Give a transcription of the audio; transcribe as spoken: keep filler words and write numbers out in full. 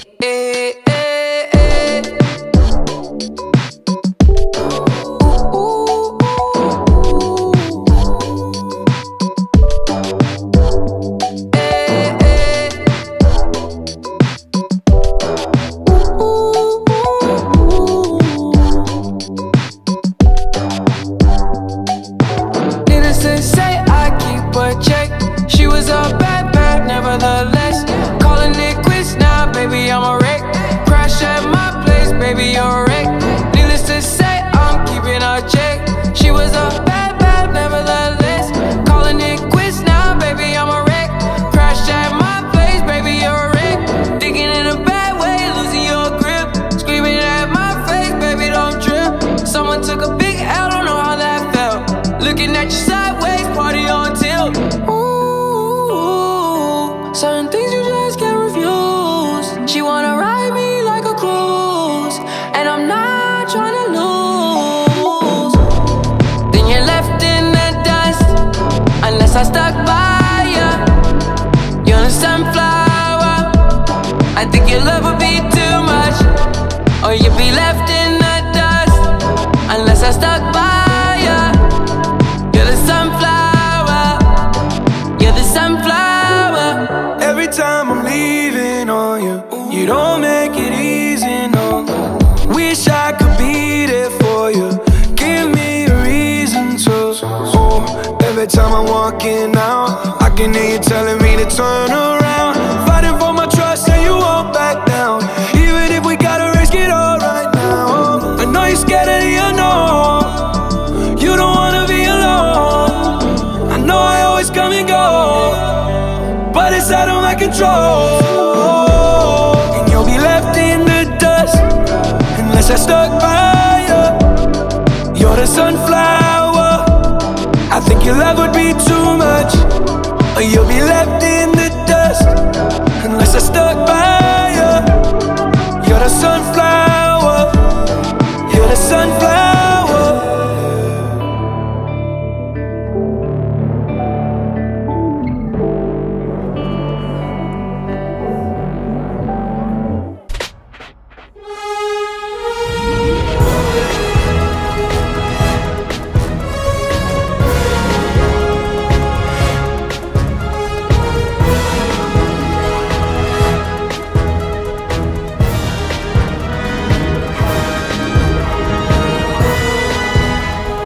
eh, eh, eh. Needless to say, I keep a check. She was a bad, bad, nevertheless. Calling it quits now, baby, I'm a wreck. Crash at my place, baby, you're a wreck. Needless to say, I'm keeping a check. She was a bad, bad, nevertheless. Calling it quits now, baby, I'm a wreck. Crash at my place, baby, you're a wreck. Thinking in a bad way, losing your grip. Screaming at my face, baby, don't trip. Someone took a big L, don't know how that felt. Looking at you sideways, party on tilt. Ooh, certain things you just can't refuse. She wanna ride me like a cruise, and I'm not trying to lose. Then you're left in the dust, unless I stuck by ya. You're a sunflower. I think your love would be too much, or you'd be left in the dust, unless I stuck by ya. You're the sunflower. You're the sunflower. Every time I'm leaving on you, you don't make it easy, no. Wish I could be there for you. Give me a reason to. Oh, every time I'm walking out, I can hear you telling me to turn around. Fighting for my trust and you won't back down. Even if we gotta risk it all right now. I know you're scared of the unknown. You don't wanna be alone. I know I always come and go, but it's out of my control. And you'll be left in the dust, unless I stuck by you. You're the sunflower. I think your love would be too much, or you'll be left in